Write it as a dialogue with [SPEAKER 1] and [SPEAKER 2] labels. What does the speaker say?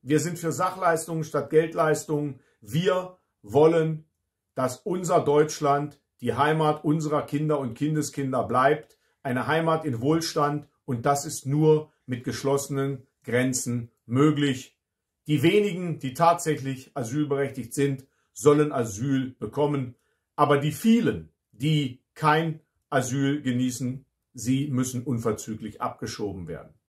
[SPEAKER 1] Wir sind für Sachleistungen statt Geldleistungen. Wir wollen, dass unser Deutschland die Heimat unserer Kinder und Kindeskinder bleibt. Eine Heimat in Wohlstand, und das ist nur mit geschlossenen Grenzen möglich. Die wenigen, die tatsächlich asylberechtigt sind, sollen Asyl bekommen. Aber die vielen, die kein Asyl genießen, sie müssen unverzüglich abgeschoben werden.